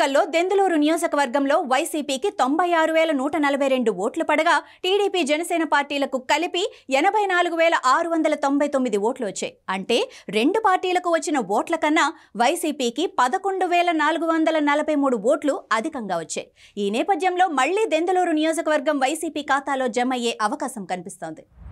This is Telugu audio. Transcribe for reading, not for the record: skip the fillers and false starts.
ఎన్నికల్లో దెందులూరు నియోజకవర్గంలో వైసీపీకి 96,142 ఓట్లు పడగా టీడీపీ జనసేన పార్టీలకు కలిపి 84,699 ఓట్లు వచ్చాయి. అంటే రెండు పార్టీలకు వచ్చిన ఓట్ల కన్నా వైసీపీకి 11,443 ఓట్లు అధికంగా వచ్చాయి. ఈ నేపథ్యంలో మళ్లీ దెందులూరు నియోజకవర్గం వైసీపీ ఖాతాలో జమ అయ్యే అవకాశం కనిపిస్తోంది.